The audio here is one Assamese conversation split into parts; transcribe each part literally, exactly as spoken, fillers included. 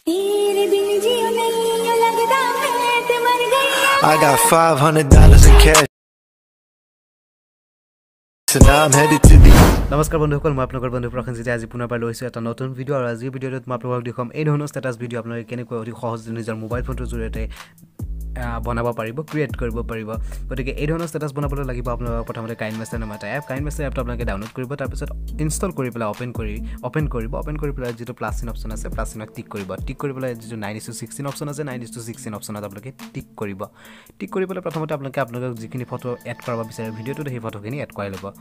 I got five hundred dollars in cash. So now I'm headed to the নমস্কাৰ বন্ধুসকল মই আপোনালোকৰ বন্ধু প্ৰসেনজিত আজি পুনৰবাৰ লৈছো এটা নতুন ভিডিও আৰু আজি ভিডিওত মই আপোনালোকক দেখাম এই ধৰণৰ ষ্টেটাস ভিডিও আপোনালোকে কেনেকৈ অতি সহজে নিজৰ মোবাইল ফোনটোৰ জৰিয়তে বনাব পাৰিব ক্ৰিয়েট কৰিব পাৰিব গতিকে এই ধৰণৰ ষ্টেটাস বনাবলৈ লাগিব আপোনালোকক প্ৰথমতে কাইনমেষ্টাৰ নামৰ এটা এপ কাইনমেষ্টাৰ এপটো আপোনালোকে ডাউনলোড কৰিব তাৰ পিছত ইনষ্টল কৰি পেলাই ওপেন কৰি ওপেন কৰিব ওপেন কৰি পেলাই যেটো প্লাছ চিন অপচন আছে প্লাছ চিনত টিক কৰিব টিক কৰি পেলাই যেটো nine is to sixteen option আছে নাইন ইস টু ছিক্সটিন অপচনত আপোনালোকে টিক কৰিব টিক কৰি পেলাই প্ৰথমতে আপোনালোকে আপোনালোকক যিখিনি ফটো এড কৰাব বিচাৰে ভিডিওটোত সেই ফটোখিনি এড কৰাই ল'ব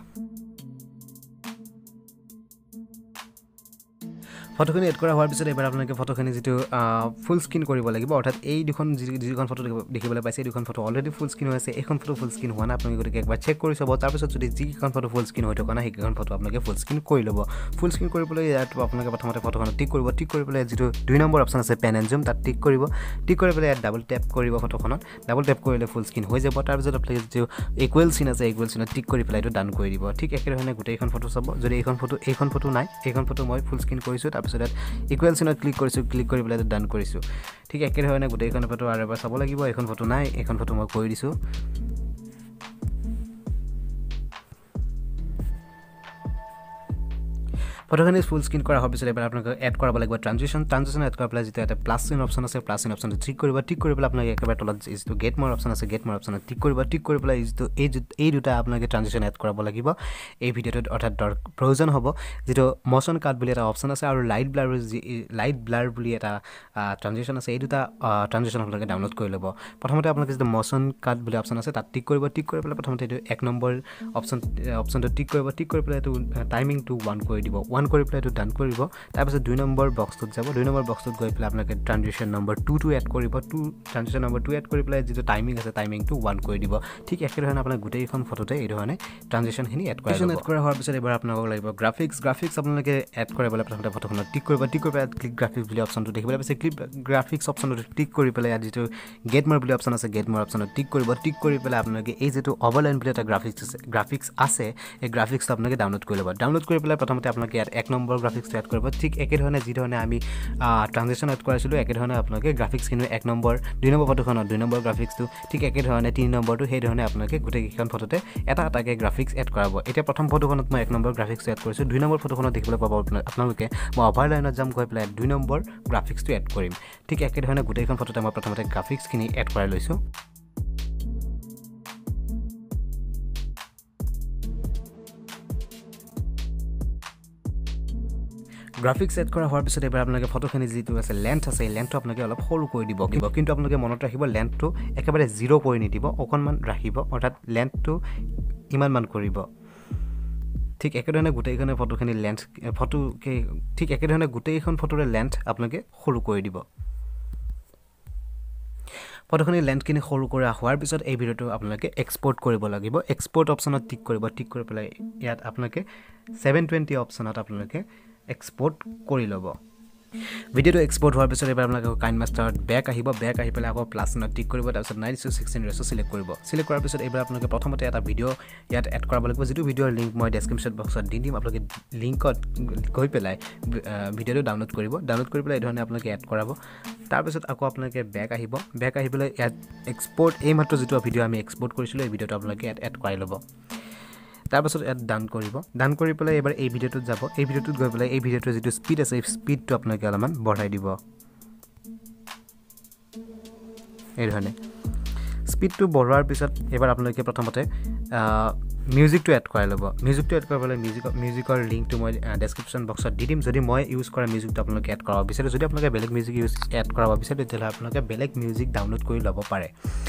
ফটোখিনি এড কৰা হোৱাৰ পিছত এবাৰ আপোনালোকে ফটোখিনি যেটো ফুল স্ক্ৰিন কৰিব লাগিব অৰ্থাৎ এই দুখন যিখন ফটো দেখিবলৈ পাইছে এই দুখন ফটো অলৰেডি ফুল স্ক্ৰিন হৈছে এখন ফটো ফুল স্ক্ৰিন হোৱা না আপোনালোকে গতিকে একবাৰ চেক কৰি চাব তাৰ পিছত যদি যিখন ফটো ফুল স্ক্ৰিন হৈ থকা না সেইখন ফটো আপোনালোকে ফুল স্ক্ৰিন কৰি ল'ব ফুল স্ক্ৰিন কৰিবলৈ ইয়াত আপোনালোকে প্ৰথমতে ফটোখন টিক কৰিব টিক কৰি পেলাই যেটো দুই নম্বৰ অপচন আছে পেন এণ্ড জুম তাত টিক কৰিব টিক কৰি পেলাই ইয়াত ডাবল টেপ কৰিব ফটোখনত ডাবল টেপ কৰিলে ফুল স্ক্ৰিন হৈ যাব তাৰ পিছত আপোনালোকে যেটো ইকুৱেল চিন আছে ইকুৱেল চিনত টিক কৰি পেলাই এইটো ডান কৰি দিব ঠিক একেধৰণে গোটেইখন ফটো চাব যদি এইখন ফটো এইখন ফটো নাই এইখন ফটো মই ফুল স্ক্ৰিন কৰিছো তাৰ পিছত ইকুৱেল চিনত ক্লিক কৰিছো ক্লিক কৰি পেলাই ডান কৰিছো ঠিক একেধৰণে গোটেইখন ফটো আৰু এবাৰ চাব লাগিব এইখন ফটো নাই এইখন ফটো মই কৰি দিছো ফটোখিনি ফুল স্ক্ৰিন কৰা হোৱাৰ পিছত এবাৰ আপোনালোকে এড কৰাব লাগিব ট্ৰানজিশন ট্ৰানজিশন এড কৰা পেলাই যেটা এটা প্লাছ চিন অপচন আছে প্লাছ চিন অপচনটো টিক কৰিব টিক কৰি পেলাই আপোনালোকে একেবাৰে তলত যেটো গেট মোৰ অপচন আছে গেট মোৰ অপচনত টিক কৰিব টিক কৰি পেলাই যেটো এই এই দুটা আপোনালোকে ট্ৰানজিশন এড কৰাব লাগিব এই ভিডিওটোত অৰ্থাৎ প্ৰয়োজন হ'ব যেটো মোশন কাট বুলি এটা অপচন আছে আৰু লাইট ব্লাৰ লাইট ব্লাৰ বুলি এটা ট্ৰানজিশন আছে এই দুটা ট্ৰানজিশন আপোনালোকে ডাউনলোড কৰি ল'ব প্ৰথমতে আপোনালোকে যেটো মোশন কাট বুলি অপচন আছে তাত টিক কৰিব টিক কৰি পেলাই প্ৰথমতে এইটো এক নম্বৰ অপচন অপচনটো টিক কৰিব টিক কৰি পেলাই এইটো টাইমিংটো ওৱান কৰি দিব ওৱান কৰি পেলাই এইটো ডান কৰিব তাৰ পিছত দুই নম্বৰ বক্সটোত যাব দুই নম্বৰ বক্সটোত গৈ পেলাই আপোনালোকে ট্ৰানজিশন নম্বৰ টু টো এড কৰিব two transition number two add কৰি পেলাই যেটো টাইমিং আছে টাইমিংটো ওৱান কৰি দিব ঠিক একেধৰণে আপোনাৰ গোটেইখন ফটোতে এই ধৰণে ট্ৰানজিশনখিনি এড কৰা এড কৰা হোৱাৰ পিছত এবাৰ আপোনালোকক লাগিব গ্ৰাফিক্স গ্ৰাফিক্স আপোনালোকে এড কৰিবলৈ প্ৰথমতে ফটোখনত টিক কৰিব টিক কৰি পেলাই ক্লিক গ্ৰাফিক্স বুলি অপচনটো দেখিবলৈ পাইছে ক্লিক গ্ৰাফিক্স অপচনটো টিক কৰি পেলাই ইয়াত যেটো গেট মোৰ বুলি অপচন আছে গেট মোৰ অপচনত টিক কৰিব টিক কৰি পেলাই আপোনালোকে এই যেটো অভাৰলাইন বুলি এটা গ্ৰাফিক্স আছে গ্ৰাফিক্স আছে এই গ্ৰাফিক্সটো আপোনালোকে ডাউনলোড কৰি ল'ব ডাউনলোড কৰি পেলাই প্ৰথমতে আপোনালোকে ইয়াত এক নম্বৰ গ্ৰাফিক্সটো এড কৰিব ঠিক একেধৰণে যি ধৰণে আমি ট্ৰানজিশন এড কৰাইছিলো একেধৰণে আপোনালোকে গ্ৰাফিক্সখিনি এক নম্বৰ দুই নম্বৰ ফটোখনত দুই নম্বৰ গ্ৰাফিক্সটো ঠিক একেধৰণে তিনি নম্বৰটো সেই ধৰণে আপোনালোকে গোটেইখন ফটোতে এটা এটাকে গ্ৰাফিক্স এড কৰাব এতিয়া প্ৰথম ফটোখনত মই এক নম্বৰ গ্ৰাফিক্স এড কৰিছো দুই নম্বৰ ফটোখনত দেখিবলৈ পাব আপোনালোকে মই অভাৰলাইনত যাম গৈ পেলাই দুই নম্বৰ গ্ৰাফিক্সটো এড কৰিম ঠিক একেধৰণে গোটেইখন ফটোতে মই প্ৰথমতে গ্ৰাফিক্সখিনি এড কৰাই লৈছো গ্ৰাফিক্স এড কৰা হোৱাৰ পিছত এবাৰ আপোনালোকে ফটোখিনি যেটো আছে লেন্থ আছে এই লেন্থটো আপোনালোকে অলপ সৰু কৰি দিব কিন্তু আপোনালোকে মনত ৰাখিব লেন্থটো একেবাৰে জিৰ' কৰি নিদিব অকণমান ৰাখিব অৰ্থাৎ লেন্থটো ইমান মান কৰিব ঠিক একেধৰণে গোটেইখনে ফটোখিনি লেন্থ ফটো ঠিক একেধৰণে গোটেইখন ফটোৰে লেন্থ আপোনালোকে সৰু কৰি দিব ফটোখিনি লেন্থখিনি সৰু কৰা হোৱাৰ পিছত এই ভিডিওটো আপোনালোকে এক্সপোৰ্ট কৰিব লাগিব এক্সপোৰ্ট অপচনত টিক কৰিব টিক কৰি পেলাই ইয়াত আপোনালোকে ছেভেন টুৱেণ্টি অপচনত আপোনালোকে এক্সপোৰ্ট কৰি ল'ব ভিডিওটো এক্সপোৰ্ট হোৱাৰ পিছত এবাৰ আপোনালোকে কাইনমাষ্টাৰত বেক আহিব বেক আহি পেলাই আকৌ প্লাছ চিনত টিক কৰিব তাৰপিছত নাইন ইস টু ছিক্সটিন ৰেছটো চিলেক্ট কৰিব চিলেক্ট কৰাৰ পিছত এবাৰ আপোনালোকে প্ৰথমতে এটা ভিডিও ইয়াত এড কৰাব লাগিব যেটো ভিডিওৰ লিংক মই ডেছক্ৰিপশ্যন বক্সত দি দিম আপোনালোকে লিংকত গৈ পেলাই ভিডিওটো ডাউনলোড কৰিব ডাউনলোড কৰি পেলাই এই ধৰণে আপোনালোকে এড কৰাব তাৰপিছত আকৌ আপোনালোকে বেক আহিব বেক আহি পেলাই ইয়াত এক্সপোৰ্ট এই মাত্ৰ যেটো ভিডিও আমি এক্সপোৰ্ট কৰিছিলোঁ এই ভিডিওটো আপোনালোকে ইয়াত এড কৰাই ল'ব তাৰপিছত ইয়াত ডান কৰিব ডান কৰি পেলাই এবাৰ এই ভিডিওটোত যাব এই ভিডিওটোত গৈ পেলাই এই ভিডিওটোৰ যেটো স্পীড আছে এই স্পীডটো আপোনালোকে অলপমান বঢ়াই দিব এই ধৰণে স্পীডটো বঢ়োৱাৰ পিছত এবাৰ আপোনালোকে প্ৰথমতে মিউজিকটো এড কৰাই ল'ব মিউজিকটো এড কৰিবলৈ মিউজিক মিউজিকৰ লিংকটো মই ডেছক্ৰিপশ্যন বক্সত দি দিম যদি মই ইউজ কৰা মিউজিকটো আপোনালোকে এড কৰাব বিচাৰে যদি আপোনালোকে বেলেগ মিউজিক ইউজ এড কৰাব বিচাৰে তেতিয়াহ'লে আপোনালোকে বেলেগ মিউজিক ডাউনলোড কৰি ল'ব পাৰে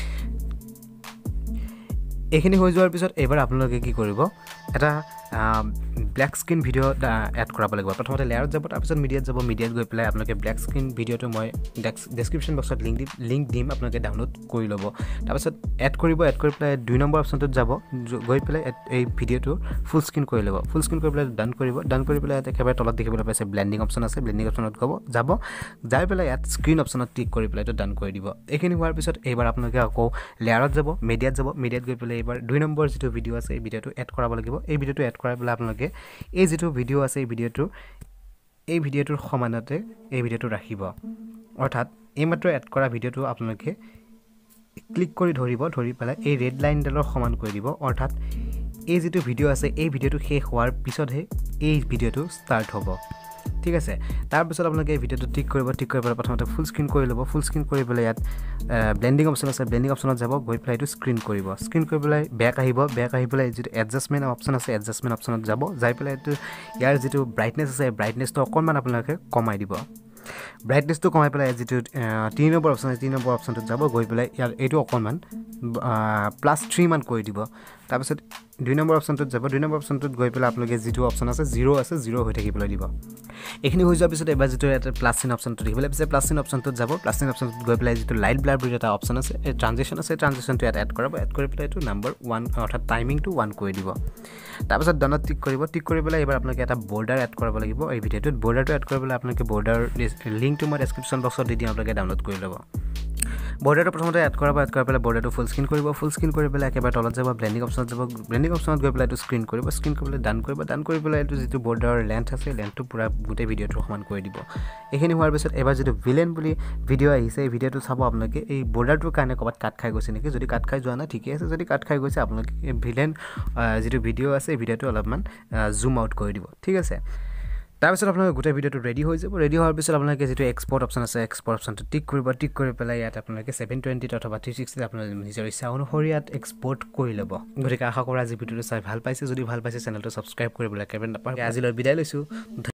এইখিনি হৈ যোৱাৰ পিছত এবাৰ আপোনালোকে কি কৰিব এটা ব্ল্যাক স্ক্ৰিন ভিডিও এড কৰাব লাগিব প্ৰথমতে লেয়াৰত যাব তাৰপিছত মিডিয়াত যাব মিডিয়াত গৈ পেলাই আপোনালোকে ব্ল্যাক স্ক্ৰিন ভিডিওটো মই ডেছক্ৰিপশ্যন বক্সত লিংক দি লিংক দিম আপোনালোকে ডাউনলোড কৰি ল'ব তাৰপিছত এড কৰিব এড কৰি পেলাই দুই নম্বৰ অপচনটোত যাব গৈ পেলাই এই ভিডিওটো ফুল স্ক্ৰিন কৰি ল'ব ফুল স্ক্ৰিন কৰি পেলাই ডান কৰিব ডান কৰি পেলাই একেবাৰে তলত দেখিবলৈ পাইছে ব্লেন্ডিং অপচন আছে ব্লেন্ডিং অপচনত গব যাব যাই পেলাই ইয়াত স্ক্ৰিন অপচনত টিক কৰি পেলাই এইটো ডান কৰি দিব এইখিনি হোৱাৰ পিছত এবাৰ আপোনালোকে আকৌ লেয়াৰত যাব মিডিয়াত যাব মিডিয়াত গৈ পেলাই এবাৰ দুই নম্বৰ যেটো ভিডিও আছে এই ভিডিওটো এড কৰাব লাগিব এই ভিডিওটো এড কৰাই পেলাই আপোনালোকে এই যেটো ভিডিও আছে এই ভিডিওটো এই ভিডিওটোৰ সমানতে এই ভিডিওটো ৰাখিব অৰ্থাৎ এইমাত্ৰ এড কৰা ভিডিঅ'টো আপোনালোকে ক্লিক কৰি ধৰিব ধৰি পেলাই এই ৰেড লাইনডালৰ সমান কৰি দিব অৰ্থাৎ এই যেটো ভিডিঅ' আছে এই ভিডিঅ'টো শেষ হোৱাৰ পিছতহে এই ভিডিঅ'টো ষ্টাৰ্ট হ'ব ঠিক আছে তাৰ পিছত আপোনালোকে এই ভিডিঅ'টো টিক কৰিব টিক কৰি পেলাই প্ৰথমতে ফুল স্ক্ৰিন কৰি ল'ব ফুল স্ক্ৰিন কৰি পেলাই ইয়াত ব্লেন্ডিং অপচন আছে ব্লেন্ডিং অপচনত যাব গৈ পেলাই এইটো স্ক্ৰিন কৰিব স্ক্ৰিন কৰি পেলাই বেক আহিব বেক আহি পেলাই যেটো এডজাষ্টমেন্ট অপচন আছে এডজাষ্টমেন্ট অপচনত যাব যাই পেলাই এইটো ইয়াৰ যেটো ব্ৰাইটনেছ আছে ব্ৰাইটনেছটো অকণমান আপোনালোকে কমাই দিব ব্ৰাইটনেছটো কমাই পেলাই যেটো তিনি নম্বৰ অপচন আছে তিনি নম্বৰ অপচনটোত যাব গৈ পেলাই ইয়াৰ এইটো অকণমান প্লাছ থ্ৰী মান কৰি দিব তাৰপিছত দুই নম্বৰ অপচনটোত যাব দুই নম্বৰ অপচনটোত গৈ পেলাই আপোনালোকে যেটো অপচন আছে জিৰ' আছে জিৰ' হৈ থাকিবলৈ দিব এইখিনি হৈ যোৱাৰ পিছত এবাৰ যেটো এটা প্লাছ চিন অপচনটো দেখিবলৈ পিছে প্লাছ চিন অপচনটোত যাব প্লাছ চিন অপচনটোত গৈ পেলাই যেটো লাইট ব্লাৰ বুলি এটা অপচন আছে এই ট্ৰানজিশন আছে ট্ৰানজিশনটো ইয়াত এড কৰাব এড কৰি পেলাই এইটো নাম্বাৰ ওৱান অৰ্থাৎ টাইমিংটো ওৱান কৰি দিব তাৰপিছত ডানত টিক কৰিব টিক কৰি পেলাই এবাৰ আপোনালোকে এটা বৰ্ডাৰ এড কৰাব লাগিব এই ভিডিঅ'টোত বৰ্ডাৰটো এড কৰিবলৈ আপোনালোকে বৰ্ডাৰ লিংকটো মই ডেছক্ৰিপশ্যন বক্সত দি দিম আপোনালোকে ডাউনলোড কৰি ল'ব বৰ্ডাৰটো প্ৰথমতে এড কৰাব এড কৰি পেলাই বৰ্ডাৰটো ফুল স্ক্ৰিন কৰিব ফুল স্ক্ৰিন কৰি পেলাই একেবাৰে তলত যাব ব্লেন্ডিং অপচনত যাব ব্লেন্ডিং অপচনত গৈ পেলাই এইটো স্ক্ৰিন কৰিব স্ক্ৰিন কৰি পেলাই ডান কৰিব ডান কৰি পেলাই এইটো যেটো বৰ্ডাৰৰ লেন্থ আছে লেন্থটো পুৰা গোটেই ভিডিঅ'টো সমান কৰি দিব এইখিনি হোৱাৰ পিছত এবাৰ যেটো ভিলেন বুলি ভিডিঅ' আহিছে এই ভিডিঅ'টো চাব আপোনালোকে এই বৰ্ডাৰটোৰ কাৰণে ক'বাত কাট খাই গৈছে নেকি যদি কাট খাই যোৱা নাই ঠিকে আছে যদি কাট খাই গৈছে আপোনালোকে এই ভিলেন যেটো ভিডিঅ' আছে এই ভিডিঅ'টো অলপমান জুম আউট কৰি দিব ঠিক আছে তাৰপিছত আপোনালোকে গোটেই ভিডিঅ'টো ৰেডি হৈ যাব ৰেডি হোৱাৰ পিছত আপোনালোকে যেটো এক্সপোৰ্ট অপচন আছে এক্সপোৰ্ট অপচনটো টিক কৰিব টিক কৰি পেলাই ইয়াত আপোনালোকে ছেভেন টুৱেণ্টি অথবা থ্ৰী ছিক্সটি আপোনালোকে নিজৰ ইচ্ছা অনুসৰি ইয়াত এক্সপোৰ্ট কৰি ল'ব গতিকে আশা কৰা আজি ভিডিঅ'টো চাই ভাল পাইছে যদি ভাল পাইছে চেনেলটো ছাবস্ক্ৰাইব কৰিবলৈ একেবাৰে নাপাহৰিব আজিলৈ বিদায় লৈছোঁ